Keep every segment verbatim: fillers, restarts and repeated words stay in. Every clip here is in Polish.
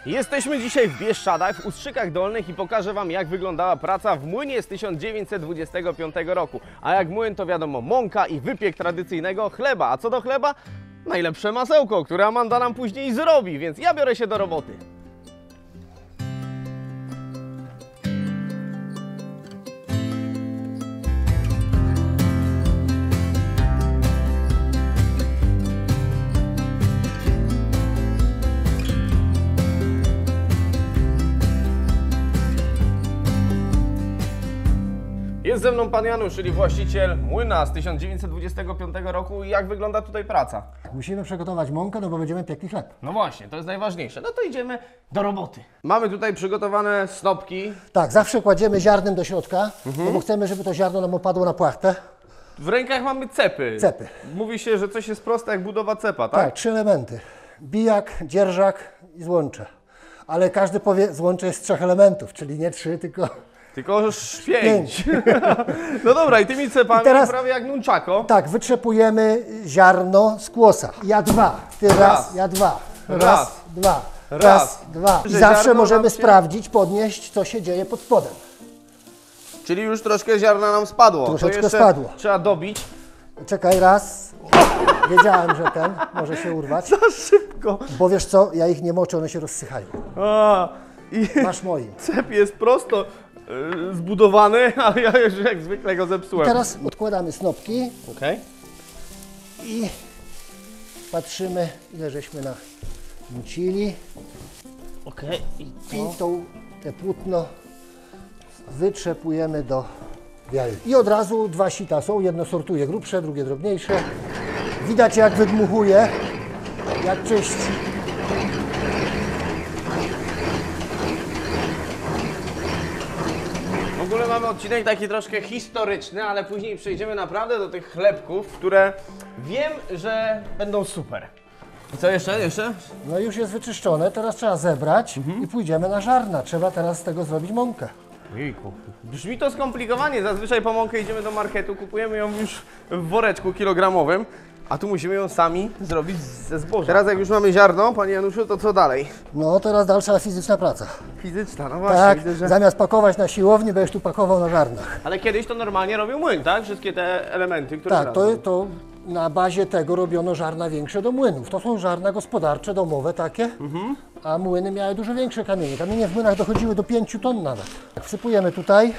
Jesteśmy dzisiaj w Bieszczadach, w Ustrzykach Dolnych i pokażę Wam, jak wyglądała praca w młynie z tysiąc dziewięćset dwudziestego piątego roku. A jak młyn, to wiadomo, mąka i wypiek tradycyjnego chleba. A co do chleba? Najlepsze masełko, które Amanda nam później zrobi, więc ja biorę się do roboty. Jest ze mną pan Janusz, czyli właściciel młyna z tysiąc dziewięćset dwudziestego piątego roku. Jak wygląda tutaj praca? Musimy przygotować mąkę, no bo będziemy piekli chleb. No właśnie, to jest najważniejsze. No to idziemy do roboty. Mamy tutaj przygotowane snopki. Tak, zawsze kładziemy ziarnem do środka, mhm. no bo chcemy, żeby to ziarno nam opadło na płachtę. W rękach mamy cepy. Cepy. Mówi się, że coś jest proste jak budowa cepa, tak? Tak, trzy elementy. Bijak, dzierżak i złącze. Ale każdy powie, złącze jest z trzech elementów, czyli nie trzy, tylko... Tylko już pięć. No dobra, i tymi cepami I teraz, prawie jak nunchako. Tak, wytrzepujemy ziarno z kłosa. Ja dwa, ty raz, raz ja dwa. Raz, raz dwa, raz, raz dwa. I zawsze możemy się... sprawdzić, podnieść, co się dzieje pod spodem. Czyli już troszkę ziarna nam spadło. Troszeczkę spadło. Trzeba dobić. Czekaj, raz. Wiedziałem, że ten może się urwać. Za szybko. Bo wiesz co, ja ich nie moczę, one się rozsychają. A, i masz moim. Cep jest prosto zbudowany, ale ja już jak zwykle go zepsułem. I teraz odkładamy snopki. Okay. I patrzymy, ile żeśmy namucili. Okay. I, I tą, te płótno wytrzepujemy do białej. I od razu dwa sita są, jedno sortuje grubsze, drugie drobniejsze. Widać, jak wydmuchuje, jak czyści. W ogóle mamy odcinek taki troszkę historyczny, ale później przejdziemy naprawdę do tych chlebków, które wiem, że będą super. I co jeszcze? jeszcze? No już jest wyczyszczone, teraz trzeba zebrać mhm. i pójdziemy na żarna. Trzeba teraz z tego zrobić mąkę. Ojejku. Brzmi to skomplikowanie. Zazwyczaj po mąkę idziemy do marketu, kupujemy ją już w woreczku kilogramowym, a tu musimy ją sami zrobić ze zboża. Teraz jak już mamy ziarno, panie Januszu, to co dalej? No teraz dalsza fizyczna praca. Fizyczna, no właśnie. Tak, widzę, że... zamiast pakować na siłowni, będziesz tu pakował na żarnach. Ale kiedyś to normalnie robił młyn, tak? Wszystkie te elementy, które... Tak, to, to na bazie tego robiono żarna większe do młynów. To są żarna gospodarcze, domowe takie, mhm. a młyny miały dużo większe kamienie. Kamienie w młynach dochodziły do pięciu ton nawet. Wsypujemy tutaj.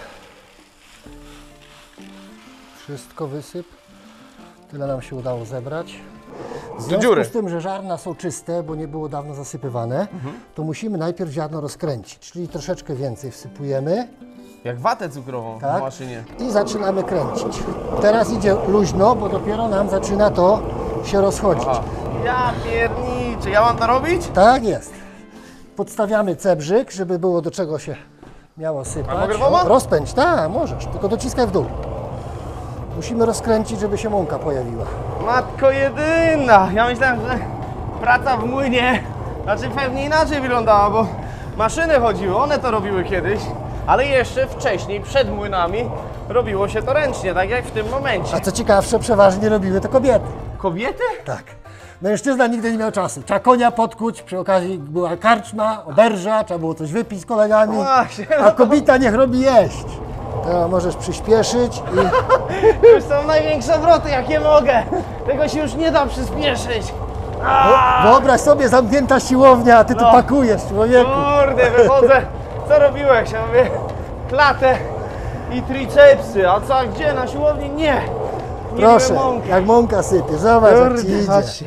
Wszystko wysyp. Tyle nam się udało zebrać. W związku z tym, że żarna są czyste, bo nie było dawno zasypywane, mhm. to musimy najpierw ziarno rozkręcić, czyli troszeczkę więcej wsypujemy. Jak watę cukrową tak? w maszynie. I zaczynamy kręcić. Teraz idzie luźno, bo dopiero nam zaczyna to się rozchodzić. Aha. Ja pierniczę, ja mam to robić? Tak jest. Podstawiamy cebrzyk, żeby było do czego się miało sypać. A mogę rwoma? Rozpędź, tak, możesz, tylko dociskaj w dół. Musimy rozkręcić, żeby się mąka pojawiła. Matko jedyna! Ja myślałem, że praca w młynie, znaczy pewnie inaczej wyglądała, bo maszyny chodziły, one to robiły kiedyś, ale jeszcze wcześniej, przed młynami, robiło się to ręcznie, tak jak w tym momencie. A co ciekawsze, przeważnie robiły to kobiety. Kobiety? Tak. Mężczyzna nigdy nie miał czasu. Trzeba konia podkuć, przy okazji była karczma, oberża, trzeba było coś wypić z kolegami, Właśnie, a kobieta niech robi jeść. To możesz przyspieszyć i... Już są największe obroty, jakie mogę. Tego się już nie da przyspieszyć. No, wyobraź sobie, zamknięta siłownia, a ty no. tu pakujesz, człowieku. Kurde, wychodzę. Co robiłeś? Ja mówię, klatę i tricepsy. A co, gdzie? Na siłowni? Nie. Nie Proszę, mąkę. Jak mąka sypie. Zobacz, Kurde, jak ci idzie. Patrzcie.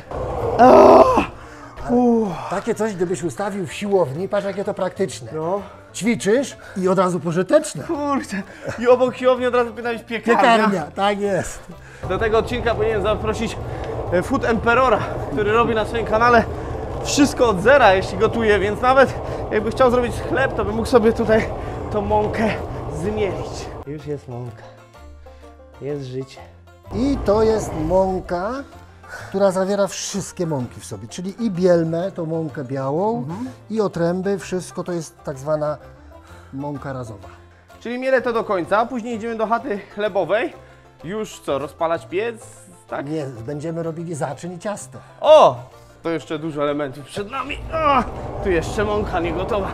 Takie coś, gdybyś ustawił w siłowni, patrz jakie to praktyczne. No. Ćwiczysz i od razu pożyteczne. Kurde, i obok siłowni od razu powinna być piekarnia. Piekarnia, tak jest. Do tego odcinka powinienem zaprosić Food Emperora, który robi na swoim kanale wszystko od zera, jeśli gotuje, więc nawet jakby chciał zrobić chleb, to by mógł sobie tutaj tą mąkę zmielić. Już jest mąka, jest życie. I to jest mąka, która zawiera wszystkie mąki w sobie, czyli i bielmę, tą mąkę białą, mhm. i otręby, wszystko to jest tak zwana mąka razowa. Czyli mielę to do końca, a później idziemy do chaty chlebowej. Już co, rozpalać piec? Tak? Nie, będziemy robili zaczyn i ciasto. O! To jeszcze dużo elementów przed nami. O, tu jeszcze mąka nie gotowa.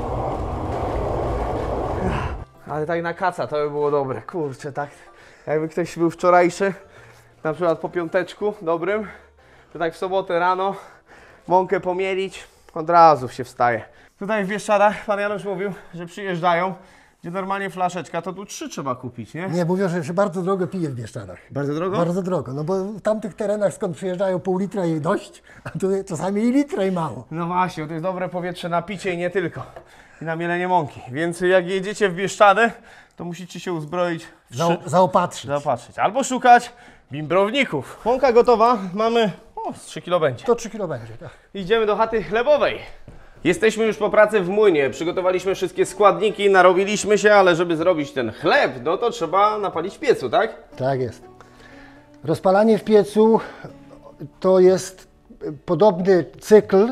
Ale tak na kaca to by było dobre. Kurczę, tak jakby ktoś był wczorajszy, na przykład po piąteczku dobrym, to tak w sobotę rano mąkę pomielić, od razu się wstaje. Tutaj w Bieszczadach pan Janusz mówił, że przyjeżdżają, gdzie normalnie flaszeczka, to tu trzy trzeba kupić, nie? Nie, mówią, że się bardzo drogo pije w Bieszczadach. Bardzo drogo? Bardzo drogo, no bo w tamtych terenach, skąd przyjeżdżają, pół litra jej dość, a tu czasami i litra i mało. No właśnie, to jest dobre powietrze na picie i nie tylko. I na mielenie mąki. Więc jak jedziecie w Bieszczady, to musicie się uzbroić w Za, trzy... zaopatrzyć. zaopatrzyć. Albo szukać bimbrowników. Mąka gotowa, mamy, o, z trzy kilo będzie. To trzy kilo będzie, tak. Idziemy do chaty chlebowej. Jesteśmy już po pracy w młynie, przygotowaliśmy wszystkie składniki, narobiliśmy się, ale żeby zrobić ten chleb, no to trzeba napalić w piecu, tak? Tak jest. Rozpalanie w piecu to jest podobny cykl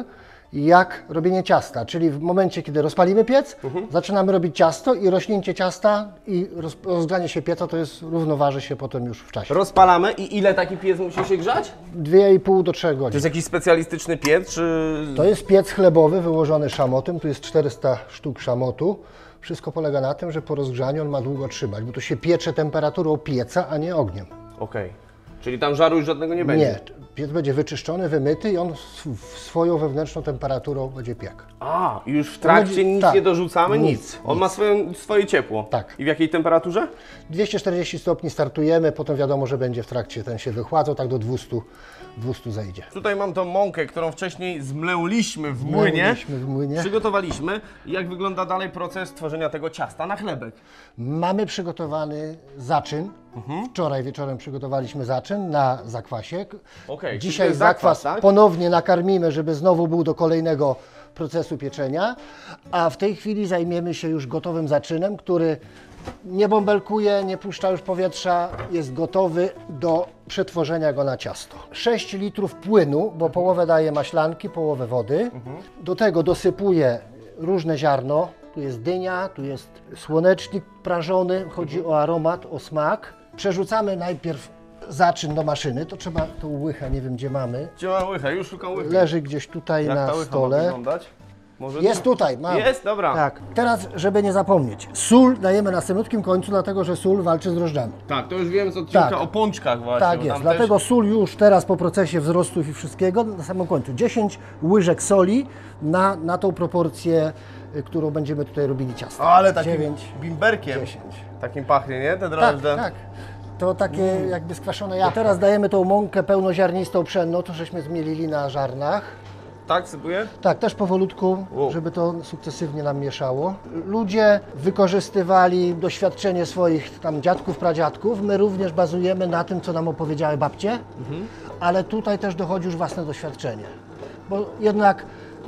jak robienie ciasta, czyli w momencie, kiedy rozpalimy piec, mhm. zaczynamy robić ciasto i rośnięcie ciasta i roz, rozgrzanie się pieca to jest równoważy się potem już w czasie. Rozpalamy i ile taki piec musi się grzać? dwie i pół do trzech To godzin. jest jakiś specjalistyczny piec, czy... To jest piec chlebowy wyłożony szamotem, tu jest czterysta sztuk szamotu. Wszystko polega na tym, że po rozgrzaniu on ma długo trzymać, bo to się piecze temperaturą pieca, a nie ogniem. Okej. Okay. Czyli tam żaru już żadnego nie będzie? Nie, piec będzie wyczyszczony, wymyty i on w swoją wewnętrzną temperaturą będzie piekł. A, już w trakcie będzie, nic tak, nie dorzucamy? Nic. Nic, On nic. ma swoje, swoje ciepło? Tak. I w jakiej temperaturze? dwieście czterdzieści stopni startujemy, potem wiadomo, że będzie w trakcie ten się wychładzał, tak do dwieście, dwieście zejdzie. Tutaj mam tą mąkę, którą wcześniej zmlełyliśmy w młynie. Mlełyśmy w młynie. Przygotowaliśmy. I jak wygląda dalej proces tworzenia tego ciasta na chlebek? Mamy przygotowany zaczyn. Mhm. Wczoraj wieczorem przygotowaliśmy zaczyn na zakwasie. Okej, czyli to Dzisiaj jest zakwas, zakwas, tak? ponownie nakarmimy, żeby znowu był do kolejnego procesu pieczenia. A w tej chwili zajmiemy się już gotowym zaczynem, który nie bąbelkuje, nie puszcza już powietrza, jest gotowy do przetworzenia go na ciasto. sześć litrów płynu, bo połowę daje maślanki, połowę wody. Mhm. Do tego dosypuję różne ziarno. Tu jest dynia, tu jest słonecznik prażony, chodzi mhm. o aromat, o smak. Przerzucamy najpierw zaczyn do maszyny, to trzeba tą łychę, nie wiem gdzie mamy. Gdzie mam łychę? Już szukam łychy. Leży gdzieś tutaj Jak na ta łycha stole. ma wyglądać? Może Jest tu? tutaj, mam. Jest? Dobra. Tak. Teraz, żeby nie zapomnieć, sól dajemy na samotnym końcu, dlatego że sól walczy z drożdżami. Tak, to już wiem z odcinka Tak. o pączkach właśnie. Tak bo jest, tam dlatego też... sól już teraz po procesie wzrostów i wszystkiego na samym końcu. dziesięć łyżek soli na, na tą proporcję, y, którą będziemy tutaj robili ciasto. Ale takim dziewięć, bimberkiem. dziesięć. Takim pachnie, nie? Te Tak, drożdże. tak. To takie mm. jakby skwaszone jabłko. Teraz dajemy tą mąkę pełnoziarnistą pszenną, to żeśmy zmielili na żarnach. Tak, sypuję? Tak, też powolutku, Wow. żeby to sukcesywnie nam mieszało. Ludzie wykorzystywali doświadczenie swoich tam dziadków, pradziadków. My również bazujemy na tym, co nam opowiedziały babcie, mhm. ale tutaj też dochodzi już własne doświadczenie. Bo jednak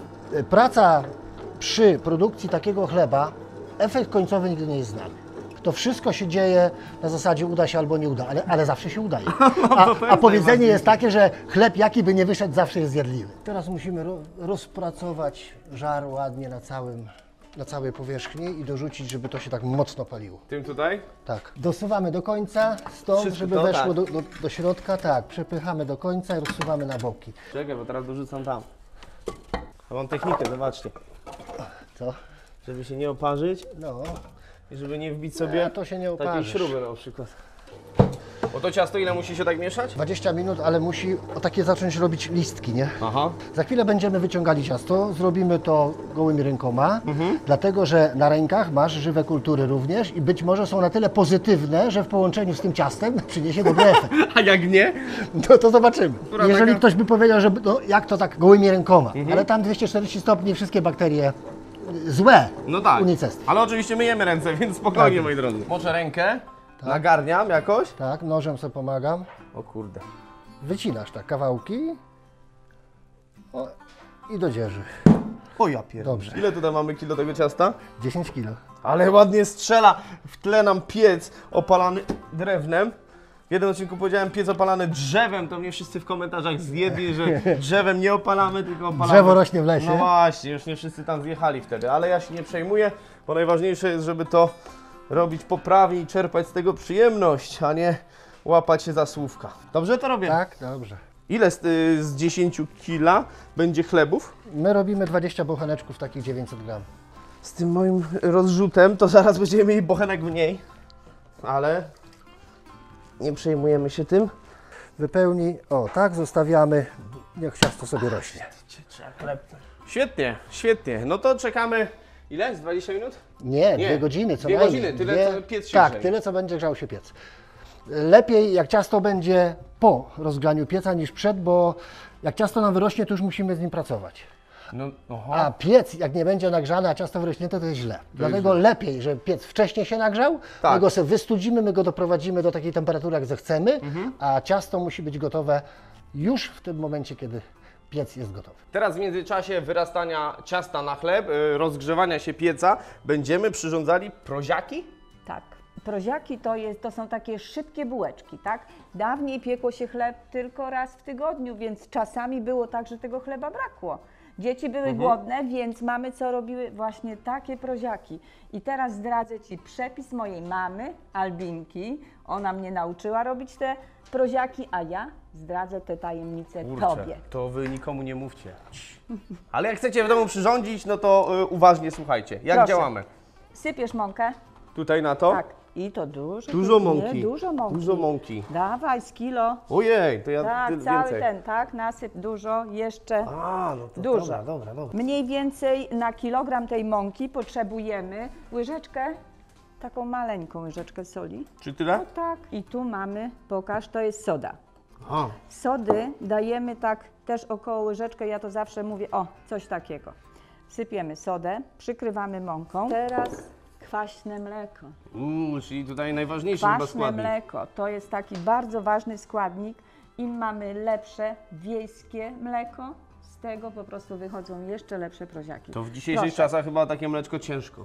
praca przy produkcji takiego chleba, efekt końcowy nigdy nie jest znany. To wszystko się dzieje na zasadzie uda się albo nie uda, ale, ale zawsze się udaje. A, a powiedzenie jest takie, że chleb jaki by nie wyszedł, zawsze jest zjadliwy. Teraz musimy ro, rozpracować żar ładnie na, całym, na całej powierzchni i dorzucić, żeby to się tak mocno paliło. Tym tutaj? Tak. Dosuwamy do końca, stąd, Wszystko żeby to, weszło tak. do, do, do środka. Tak, przepychamy do końca i rozsuwamy na boki. Czekaj, bo teraz dorzucam tam. Ja mam technikę, zobaczcie. Co? Żeby się nie oparzyć No. i żeby nie wbić sobie A to się nie takiej oparzysz. śruby na przykład. Bo to ciasto ile musi się tak mieszać? dwadzieścia minut, ale musi o takie zacząć robić listki, nie? Aha. Za chwilę będziemy wyciągali ciasto, zrobimy to gołymi rękoma, mhm. dlatego że na rękach masz żywe kultury również i być może są na tyle pozytywne, że w połączeniu z tym ciastem przyniesie dobry efekt. A jak nie? No to zobaczymy. Która Jeżeli taka... ktoś by powiedział, że no, jak to tak gołymi rękoma, mhm. ale tam dwieście czterdzieści stopni, wszystkie bakterie złe, no tak. unicestwię. Ale oczywiście myjemy ręce, więc spokojnie, tak. moi drodzy. Moczę rękę, tak. nagarniam jakoś. Tak, nożem sobie pomagam. O kurde. Wycinasz tak kawałki o, i do dzieży. O ja pierdolę. Dobrze. Ile tutaj mamy kilo tego ciasta? dziesięć kilo. Ale ładnie strzela. W tle nam piec opalany drewnem. W jednym odcinku powiedziałem piec opalany drzewem, to mnie wszyscy w komentarzach zjedli, że drzewem nie opalamy, tylko opalamy. Drzewo rośnie w lesie. No właśnie, już nie wszyscy tam zjechali wtedy, ale ja się nie przejmuję, bo najważniejsze jest, żeby to robić poprawnie i czerpać z tego przyjemność, a nie łapać się za słówka. Dobrze to robię? Tak, dobrze. Ile z, y, z dziesięciu kila będzie chlebów? My robimy dwadzieścia bocheneczków, takich dziewięćset gram. Z tym moim rozrzutem to zaraz będziemy mieli bochenek mniej, ale nie przejmujemy się tym. Wypełni, o tak, zostawiamy, niech ciasto sobie rośnie. Trzeba klepnąć. Świetnie, świetnie. No to czekamy, ile? Z dwadzieścia minut? Nie, Nie, dwie godziny co dwie najmniej. godziny, tyle, co piec się Tak, grzeje. tyle co będzie grzał się piec. Lepiej jak ciasto będzie po rozgrzaniu pieca niż przed, bo jak ciasto nam wyrośnie, to już musimy z nim pracować. No, aha. A piec, jak nie będzie nagrzany, a ciasto wyrośnięte, to jest źle. Dlatego lepiej, że piec wcześniej się nagrzał, Tak. my go sobie wystudzimy, my go doprowadzimy do takiej temperatury, jak zechcemy, Mhm. a ciasto musi być gotowe już w tym momencie, kiedy piec jest gotowy. Teraz w międzyczasie wyrastania ciasta na chleb, y, rozgrzewania się pieca, będziemy przyrządzali proziaki? Tak. Proziaki to, jest, to są takie szybkie bułeczki, tak? Dawniej piekło się chleb tylko raz w tygodniu, więc czasami było tak, że tego chleba brakło. Dzieci były głodne, więc mamy co robiły? Właśnie takie proziaki. I teraz zdradzę Ci przepis mojej mamy, Albinki. Ona mnie nauczyła robić te proziaki, a ja zdradzę te tajemnice Tobie. To wy nikomu nie mówcie. Ale jak chcecie w domu przyrządzić, no to y, uważnie słuchajcie. Jak Proszę. działamy? Sypiesz mąkę? Tutaj na to? Tak. I to dużo. Dużo nie, mąki. Dużo mąki. Dużo mąki. Dawaj, z kilo. Ojej, to ja Tak, ty- cały więcej. ten, tak? Nasyp dużo, jeszcze. A, no to Dużo. dobra, dobra, dobra. Mniej więcej na kilogram tej mąki potrzebujemy łyżeczkę, taką maleńką łyżeczkę soli. Czy tyle? O tak. I tu mamy, pokaż, to jest soda. Aha. Sody dajemy tak też około łyżeczkę, ja to zawsze mówię, o, coś takiego. Sypiemy sodę, przykrywamy mąką. Teraz kwaśne mleko. Uuu, czyli tutaj najważniejszy chyba Kwaśne składnik. mleko to jest taki bardzo ważny składnik. Im mamy lepsze wiejskie mleko, z tego po prostu wychodzą jeszcze lepsze proziaki. To w dzisiejszych Proszę. czasach chyba takie mleczko ciężko.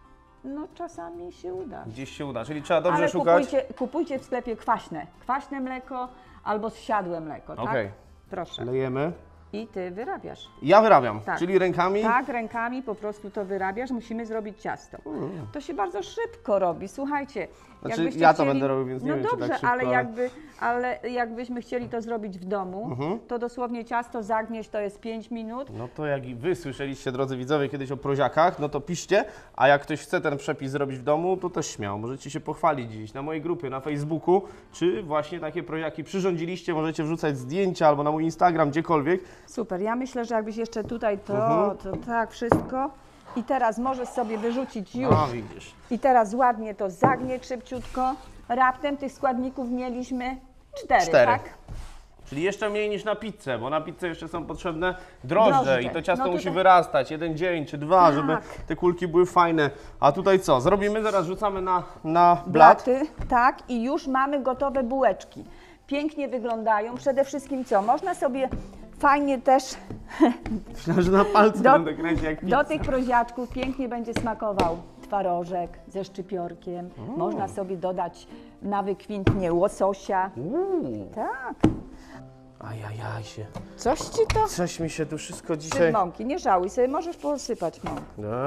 No czasami się uda. Gdzieś się uda, czyli trzeba dobrze Ale szukać. kupujcie, kupujcie w sklepie kwaśne. Kwaśne mleko albo zsiadłe mleko, tak? Okej. Proszę. Lejemy. I Ty wyrabiasz. Ja wyrabiam, Tak. czyli rękami. Tak, rękami po prostu to wyrabiasz, musimy zrobić ciasto. To się bardzo szybko robi, słuchajcie. Znaczy, jakbyście ja to będę robił, więc nie no wiem, czy dobrze, tak szybko, ale, ale- jakby, ale jakbyśmy chcieli to zrobić w domu, Mhm. to dosłownie ciasto zagnieść to jest pięć minut. No to jak i wy słyszeliście, drodzy widzowie, kiedyś o proziakach, no to piszcie, a jak ktoś chce ten przepis zrobić w domu, to też śmiało. Możecie się pochwalić gdzieś na mojej grupie, na Facebooku, czy właśnie takie proziaki przyrządziliście, możecie wrzucać zdjęcia albo na mój Instagram, gdziekolwiek. Super, ja myślę, że jakbyś jeszcze tutaj to, Mhm. to tak wszystko. I teraz możesz sobie wyrzucić już. A, widzisz. I teraz ładnie to zagnieć szybciutko. Raptem tych składników mieliśmy cztery, Cztery. tak? Czyli jeszcze mniej niż na pizzę, bo na pizzę jeszcze są potrzebne drożdże, Drożdże. i to ciasto No musi tutaj- wyrastać jeden dzień czy dwa, Tak. żeby te kulki były fajne. A tutaj co? Zrobimy, zaraz rzucamy na, na blat. Blaty, tak, i już mamy gotowe bułeczki. Pięknie wyglądają. Przede wszystkim co? Można sobie fajnie też Myślałem, że na palcu Do- będę kręcić jak pizza. do tych proziaczków pięknie będzie smakował twarożek ze szczypiorkiem. Można sobie dodać na wykwintnie łososia. Uuu, Tak, ajajaj się. coś ci to Coś mi się tu wszystko z dzisiaj... mąki. Nie żałuj sobie, możesz posypać mąkę. Dobra.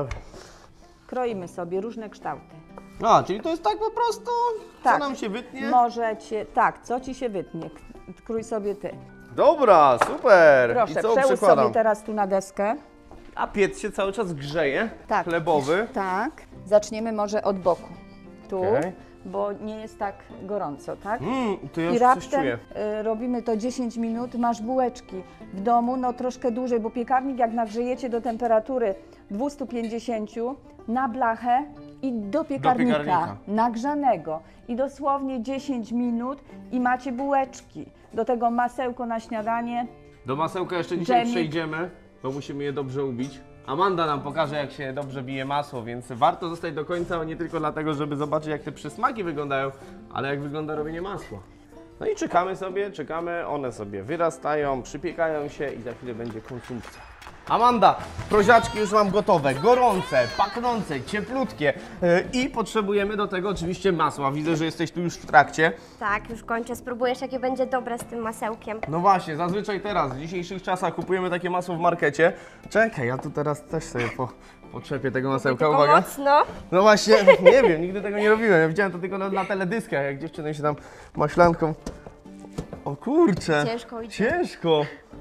Kroimy sobie różne kształty. A, czyli to jest tak po prostu, co Tak. nam się wytnie? Możecie, tak, co ci się wytnie. Krój sobie ty. Dobra, super. Proszę, I co przełóż przykładam? sobie teraz tu na deskę. A piec się cały czas grzeje, Tak. chlebowy. Tak. Zaczniemy może od boku. Tu, Okej. bo nie jest tak gorąco, tak? Mmm, to ja I już coś raptem czuję. y, robimy to dziesięć minut, masz bułeczki. W domu no troszkę dłużej, bo piekarnik jak nagrzejecie do temperatury dwieście pięćdziesiąt na blachę i do piekarnika, piekarnika. nagrzanego. I dosłownie dziesięć minut i macie bułeczki. Do tego masełko na śniadanie. Do masełka jeszcze dzisiaj Dżemik. przejdziemy, bo musimy je dobrze ubić. Amanda nam pokaże, jak się dobrze bije masło, więc warto zostać do końca, nie tylko dlatego, żeby zobaczyć, jak te przysmaki wyglądają, ale jak wygląda robienie masła. No i czekamy sobie, czekamy, one sobie wyrastają, przypiekają się i za chwilę będzie konsumpcja. Amanda, proziaczki już mam gotowe, gorące, pachnące, cieplutkie yy, i potrzebujemy do tego oczywiście masła. Widzę, że jesteś tu już w trakcie. Tak, już kończę. Spróbujesz, jakie będzie dobre z tym masełkiem. No właśnie, zazwyczaj teraz, w dzisiejszych czasach kupujemy takie masło w markecie. Czekaj, ja tu teraz też sobie po, poczepię tego masełka, Tylko uwaga. mocno. No właśnie, nie wiem, nigdy tego nie robiłem, ja widziałem to tylko na, na teledyskach, jak dziewczyny się tam maślanką O kurczę. Ciężko idzie. Ciężko.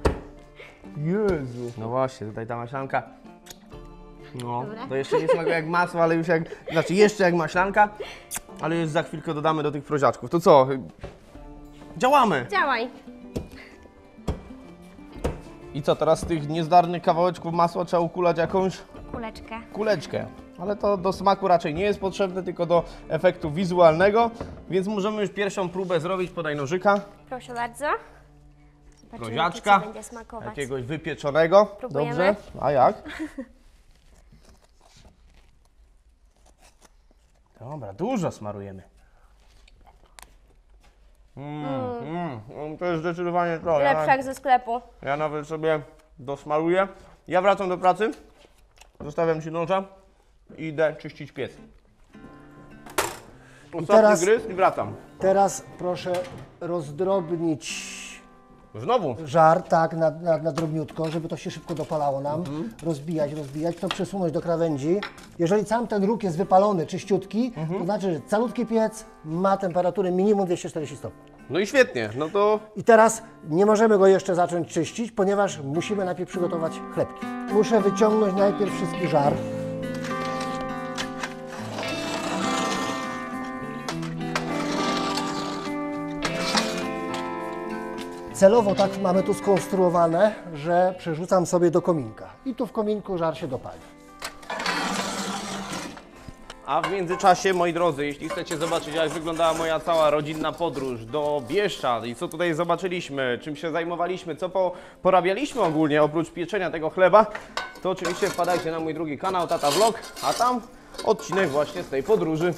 Jezu. No właśnie, tutaj ta maślanka. No, Dobra. to jeszcze nie smakuje jak masło, ale już jak, znaczy jeszcze jak maślanka, ale już za chwilkę dodamy do tych proziaczków. To co? Działamy! Działaj. I co, teraz z tych niezdarnych kawałeczków masła trzeba ukulać jakąś Kuleczkę. kuleczkę. Ale to do smaku raczej nie jest potrzebne, tylko do efektu wizualnego, więc możemy już pierwszą próbę zrobić. Podaj nożyka, Proszę bardzo. Zobaczymy, proziaczka, jak to będzie smakować. jakiegoś wypieczonego. Próbujemy? Dobrze, a jak? Dobra, dużo smarujemy. Mm, mm, mm, to jest zdecydowanie to. Ja, Lepsze jak ze sklepu. ja nawet sobie dosmaruję. Ja wracam do pracy, zostawiam Ci noża i idę czyścić piec. Ostatni teraz- gryz i wracam. Teraz proszę rozdrobnić Znowu. żar, tak, na, na, na drobniutko, żeby to się szybko dopalało nam. Rozbijać, rozbijać, to przesunąć do krawędzi. Jeżeli sam ten róg jest wypalony, czyściutki, to znaczy, że calutki piec ma temperaturę minimum dwieście czterdzieści stopni. No i świetnie, no to I teraz nie możemy go jeszcze zacząć czyścić, ponieważ musimy najpierw przygotować chlebki. Muszę wyciągnąć najpierw wszystki żar. Celowo tak mamy tu skonstruowane, że przerzucam sobie do kominka. I tu w kominku żar się dopali. A w międzyczasie, moi drodzy, jeśli chcecie zobaczyć, jak wyglądała moja cała rodzinna podróż do Bieszczad i co tutaj zobaczyliśmy, czym się zajmowaliśmy, co po, porabialiśmy ogólnie, oprócz pieczenia tego chleba, to oczywiście wpadajcie na mój drugi kanał, Tata Vlog, a tam odcinek właśnie z tej podróży.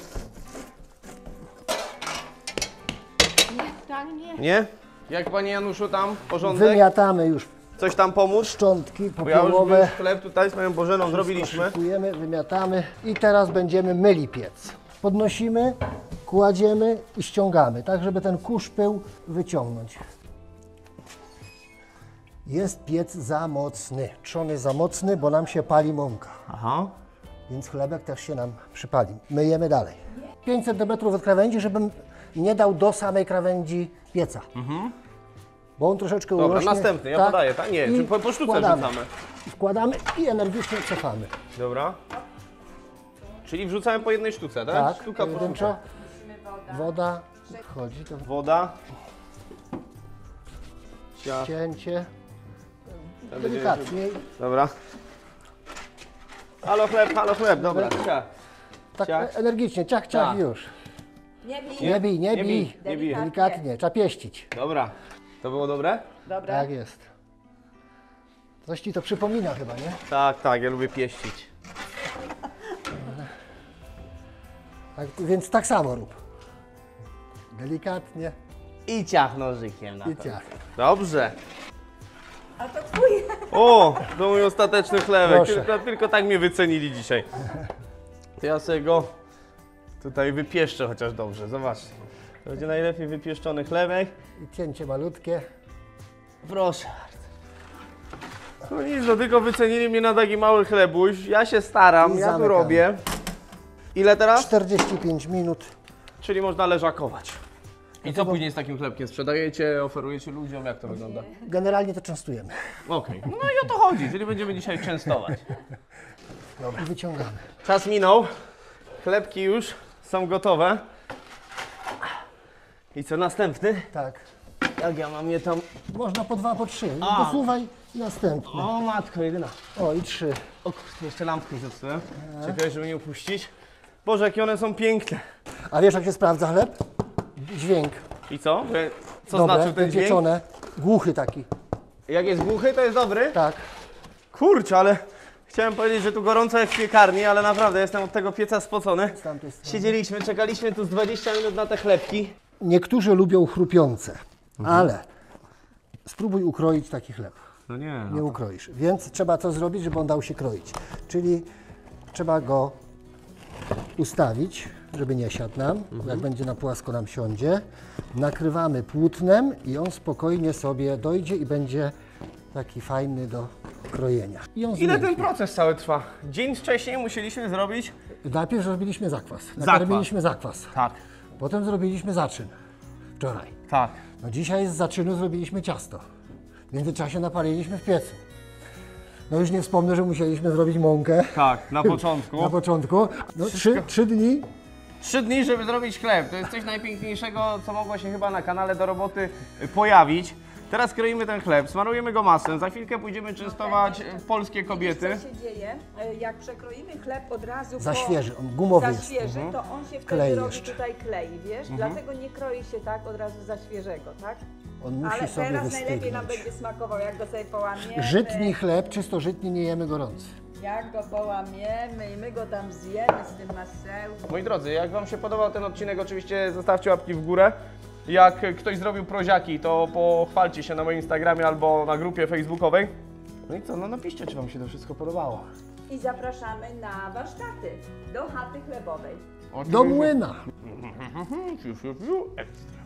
Tak, nie. Nie? Jak Panie Januszu tam? Porządek? Wymiatamy już Coś tam pomóc? szczątki Bo ja już popiołowe. już chleb tutaj z moją Bożeną zrobiliśmy. Szykujemy, wymiatamy i teraz będziemy myli piec. Podnosimy, kładziemy i ściągamy, tak żeby ten kurz pył wyciągnąć. Jest piec za mocny, trzon jest za mocny, bo nam się pali mąka, Aha. więc chlebek też się nam przypali. Myjemy dalej. pięć centymetrów od krawędzi, żebym nie dał do samej krawędzi pieca. Bo on troszeczkę Dobra, urośnie. następny, ja podaję, tak? Nie, I czy po, po sztuce wkładamy. wrzucamy? Wkładamy i energicznie cofamy. Dobra. Czyli wrzucamy po jednej sztuce, tak? Tak, Sztuka po pojedynczo. sztuce. Woda wchodzi, to Woda. Cia. cięcie. Tam będzie- Delikatnie. Dobra. Halo chleb, halo chleb, dobra. Cia. Tak Ciach. energicznie, ciach, ciach Tak. już. Nie bij. Nie bij, nie Nie bij. bij, nie bij. Delikatnie, trzeba pieścić. Dobra. To było dobre? Dobra. Tak jest. Coś ci to przypomina chyba, nie? Tak, tak, ja lubię pieścić. Tak, więc tak samo rób. Delikatnie I ciach nożykiem na i to. ciach. Dobrze. A to twój. O, to mój ostateczny chlebek. Proszę. Tylko, tylko tak mnie wycenili dzisiaj. To ja sobie go tutaj wypieszczę chociaż dobrze. Zobaczcie. To będzie najlepiej wypieszczony chlebek. I cięcie malutkie. Proszę bardzo. No nic, no tylko wycenili mnie na taki mały chlebuś. Ja się staram, I ja tu zamykamy. robię. Ile teraz? czterdzieści pięć minut. Czyli można leżakować. I co później z takim chlebkiem? Sprzedajecie, oferujecie ludziom? Jak to wygląda? Generalnie to częstujemy. Okej. No i o to chodzi, czyli będziemy dzisiaj częstować. I wyciągamy. Czas minął. Chlebki już są gotowe. I co następny? Tak. Jak ja mam je tam... Można po dwa, po trzy. A. Dosuwaj i następny. O matko jedyna. O i trzy. O kurde, jeszcze lampki zepsułem. Czekaj, żeby nie upuścić. Boże, jakie one są piękne. A wiesz jak się sprawdza chleb? Dźwięk. I co? Co Dobre, znaczy ten dźwięk? wypieczone. Głuchy taki. Jak jest głuchy, to jest dobry? Tak. Kurczę, ale chciałem powiedzieć, że tu gorąco jak w piekarni, ale naprawdę jestem od tego pieca spocony. Z tamtej strony. Siedzieliśmy, czekaliśmy tu z dwadzieścia minut na te chlebki. Niektórzy lubią chrupiące, ale spróbuj ukroić taki chleb. No nie, Nie ukroisz. Więc trzeba co zrobić, żeby on dał się kroić. Czyli trzeba go ustawić, żeby nie siadł nam. Jak będzie na płasko nam siądzie. Nakrywamy płótnem i on spokojnie sobie dojdzie i będzie taki fajny do krojenia. I on Ile ten zmięknie. proces cały trwa? Dzień wcześniej musieliśmy zrobić? Najpierw zrobiliśmy zakwas. Nakarmiliśmy zakwas. Tak. Potem zrobiliśmy zaczyn. Wczoraj. Tak. No dzisiaj z zaczynu zrobiliśmy ciasto. W międzyczasie napaliliśmy w piecu. No już nie wspomnę, że musieliśmy zrobić mąkę Tak, na początku. na początku. No, trzy, trzy dni. Trzy dni, żeby zrobić chleb. To jest coś najpiękniejszego, co mogło się chyba na kanale do roboty pojawić. Teraz kroimy ten chleb, smarujemy go masłem. Za chwilkę pójdziemy częstować polskie kobiety. Co się dzieje? E, Jak przekroimy chleb od razu Za po, świeży, on gumowy za jest. świeży, to on się wtedy Klei robi jeszcze. tutaj klei, wiesz? Dlatego nie kroi się tak od razu za świeżego, tak? On musi Ale sobie teraz najlepiej nam wystygnąć. będzie smakował, jak go sobie połamiemy. Żytni chleb, czysto żytni, nie jemy gorący. Jak go połamiemy i my go tam zjemy z tym masełkiem. Moi drodzy, jak Wam się podobał ten odcinek, oczywiście zostawcie łapki w górę. Jak ktoś zrobił proziaki, to pochwalcie się na moim Instagramie albo na grupie facebookowej. No i co, no napiszcie, czy Wam się to wszystko podobało. I zapraszamy na warsztaty do chaty chlebowej. Do młyna. Fiu, fiu, fiu. Ekstra.